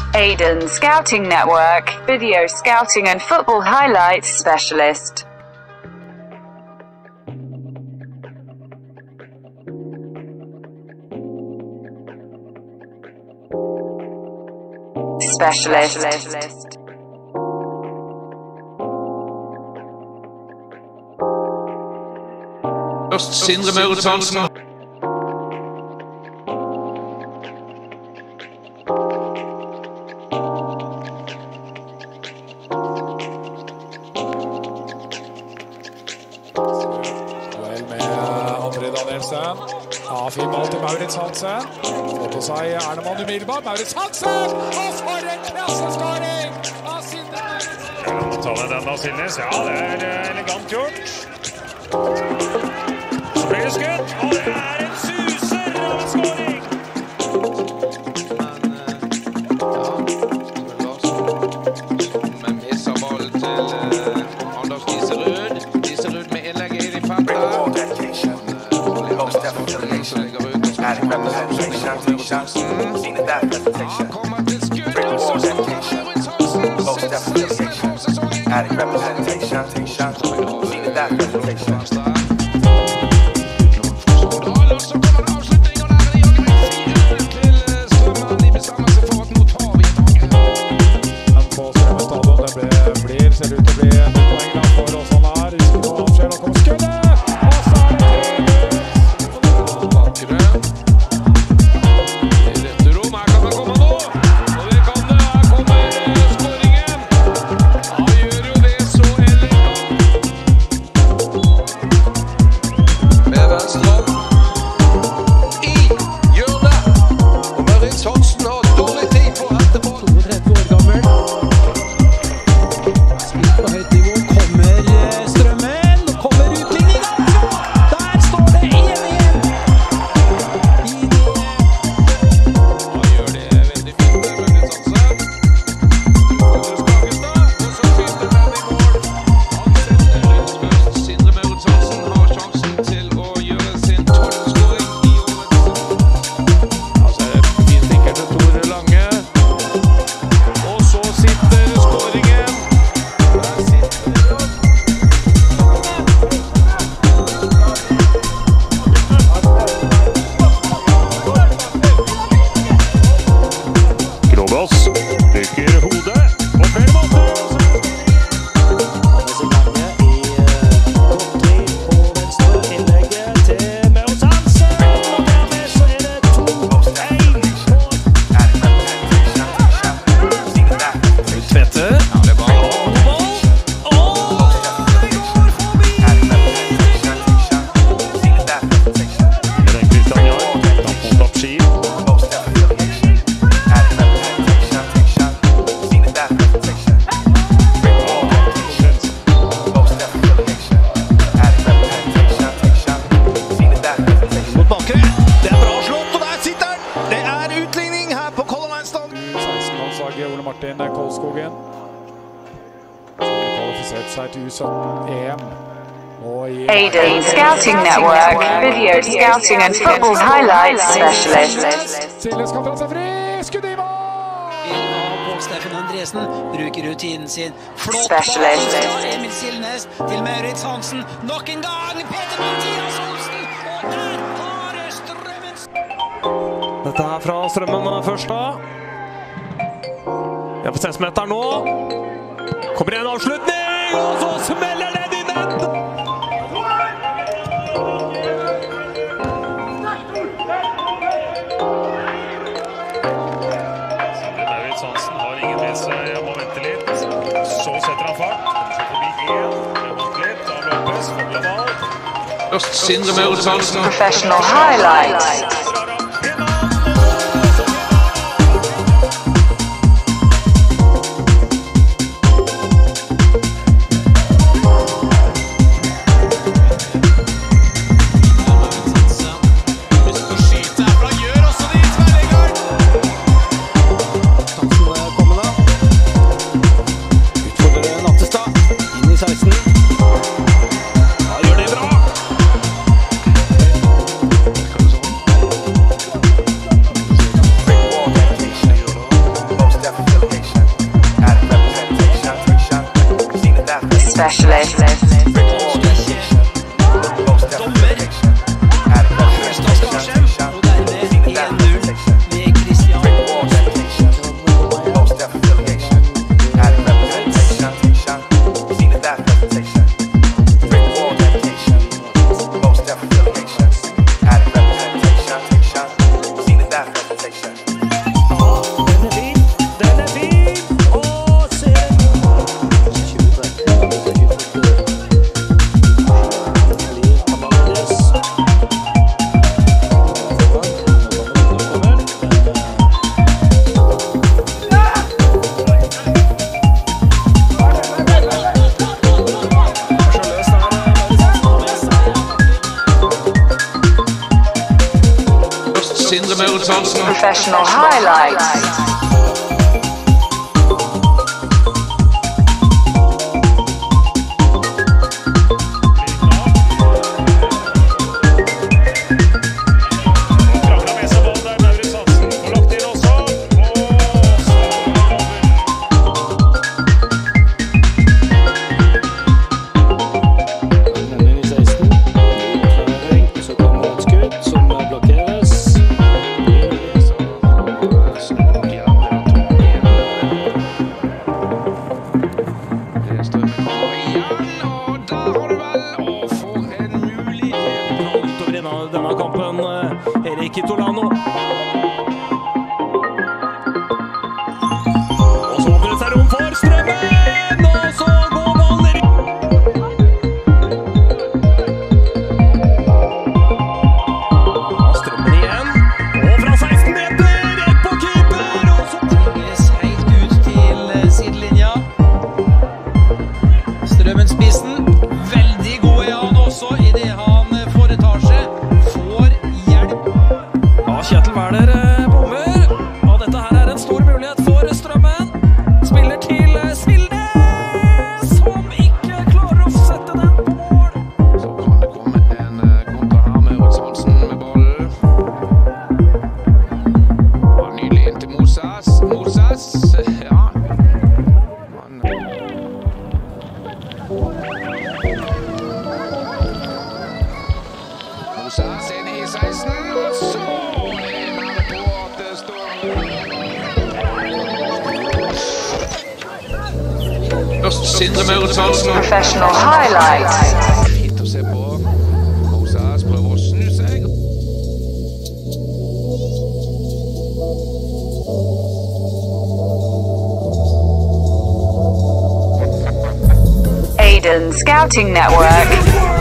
Aiden Scouting Network, video scouting and football highlights specialist. Først Sindre Maurits Hansen. Duell med André Danielsen. Fin ball til Maurits Hansen. Får på seg Ernemann umiddelbart. Maurits Hansen! Og for en klasseskåring av Sindre Maurits! Ja, ta med den av Silnes. Ja, det elegant gjort. Så blir det skutt, og det en suser av en skåring! Men misser ball til Anders Diserud. Diserud med innlegget inn I feltet. Kommer til skudd, og så ser ut til å bli en poeng da for oss han her. Husker noe avskjed, da kommer skuddet! Og så det bakre. I dette rom, her kan det komme nå. Og det kan det, her kommer skåringen. Han gjør jo det så elegant. Med Venstrand. I hjørnet. Og Maurits Hansen har dårlig tid på etterpå. 32 år gammel. På høyt nivå kommer Strømmen, og kommer utligning altså! Der står det 1-1! Han gjør det veldig fint med Maurits Hansen. Skagestad, og så skyter den I mål. Han sender ut først. Sindre Maurits Hansen har sjansen til å gjøre sin 12-skåring I årets. Altså er det fint sikkert til Tore Lange. Og så sitter skåringen. Gråbås rykker hodet på flere måter. Hannes Lange I kontri på venstre innlegget til Maurits Hansen. Og dermed så det 2-1 Tvette. Det er bra. Den Kristian Jahr. Kamp mot Apski. mot bakre. Det bra slått, og der sitter den! Det utligning her på Color Line Stadion. 16-årslag Ole Martin Kolskogen. Som kvalifisert seg til U17-EM. Aiden Scouting Network, video scouting and football highlights specialist. Silnes kan ta seg fri. Skudd I mål! Pål Steffen Andresen bruker rutinen sin. Flott Specialist. ball fra Emil Silnes til Maurits Hansen. Nok en gang Peter Mathias Olsen. Og der har Strømmen. Dette her fra Strømmen først da. Vi er på 6-meteren nå. Kommer en avslutning, og så smeller det I nett! Maurits Hansen har ingen med seg, han må vente litt. Så setter han fart. Så forbi igjen. Vent litt, da Lopez, fått ball. Først Sindre Maurits Hansen. Professional highlights. specialist. Dommer Førstad Skarsheim, og dermed 1-0 ved Christian. Den er fin! Og se! Sindre Maurits Hansen. Professional highlights. Krangler med seg ballen der, Maurits Hansen. Og lagt inn også. Og så Så kommer et skudd som blokkeres. Utover denne kampen, Erik Kitolano. Og så åpner det seg rom for Strømmen, og så går ballen i Strømmen igjen, og fra 16 meter, rett på keeper, og så Tvinges helt ut til sidelinja. Strømmen-spissen, veldig god er han også i det han foretar seg. Får hjelp. Ja, Kjetil Wæler bommer, og dette her er en stor mulighet for Strømmen. Spiller til Silnes, som ikke klarer å sette den på mål. Så kan det komme en kontra her. Maurits Hansen med ballen. Ja, nydelig inn til Moses. Ja. Moses inn i 16, og så er man på at det står Først Sindre Maurits Hansen. Professional highlights. Fint å se på. Moses prøver å snu seg. Aiden Scouting Network.